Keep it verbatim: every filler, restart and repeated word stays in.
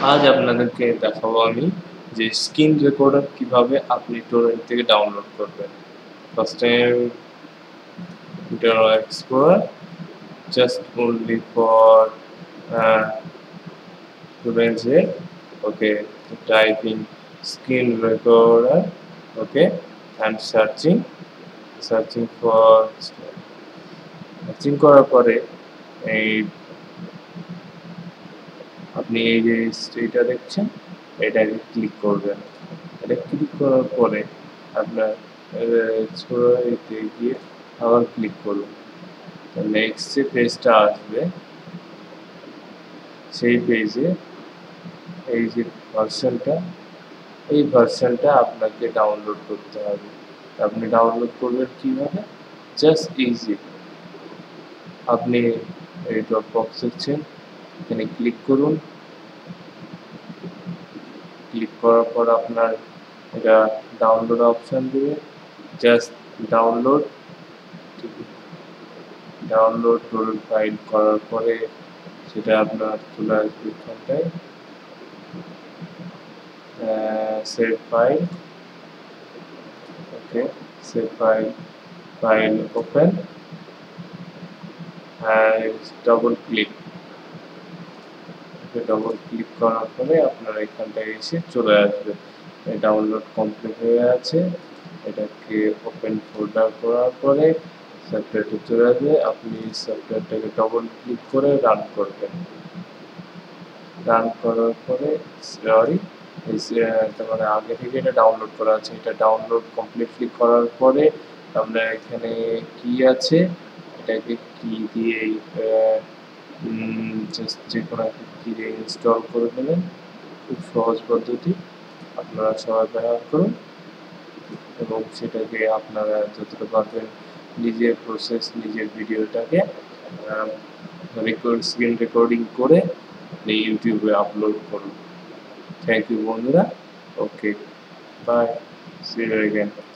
আজ আপনাদেরকে দেখাবো আমি যে স্ক্রিন রেকর্ডার কিভাবে আপনি টরেন্ট থেকে ডাউনলোড করবেন। First time Internet Explorer just only for uh, students here. Okay, typing screen recorder. Okay, and searching searching for searching করার পরে এই আপনি এই যে এটা দেখছেন এটাকে ক্লিক করবেন। এটা ক্লিক করার পরে আপনার এক্সপ্লোরারে গিয়ে আবার ক্লিক করুন। নেক্সট যে পেজটা আসবে সেই পেজে এই যে ভার্সনটা এই ভার্সনটা আপনাকে ডাউনলোড করতে হবে। আপনি ডাউনলোড করবেন কিভাবে? Just easy. আপনি এই ড্রপ বক্স দেখছেন এখানে ক্লিক করুন। ক্লিক করার পর আপনার এটা ডাউনলোড অপশন দিবে। জাস্ট ডাউনলোড ডাউনলোড করুন। ফাইল করার পরে সেটা আপনার চলে আসবে এখানটায় save file. Okay, save file file open and double click double click করার পরে আপনার এখানটায় এসে চলে আসবে। ডাউনলোড কমপ্লিট হয়ে আছে। এটাকে ওপেন ফোল্ডার করার পরে সফটওয়্যারটা চলে আসবে। আপনি সফটওয়্যারটাকে ডবল ক্লিক করে রান করবেন। রান করার পরে সরি মানে আগে থেকে এটা ডাউনলোড করা আছে। এটা ডাউনলোড কমপ্লিটলি করার পরে আমরা এখানে কি আছে এটাকে কি দিয়ে জাস্ট যে কোনো একটা কি দিয়ে ইনস্টল করে নেবেন। খুব সহজ পদ্ধতি, আপনারা সবাই ব্যবহার করুন এবং সেটাকে আপনারা যতটা পারবেন নিজের প্রসেস নিজের ভিডিওটাকে রেকর্ড স্ক্রিন রেকর্ডিং করে আপনি ইউটিউবে আপলোড করুন। থ্যাংক ইউ বন্ধুরা। Okay, bye, see you again.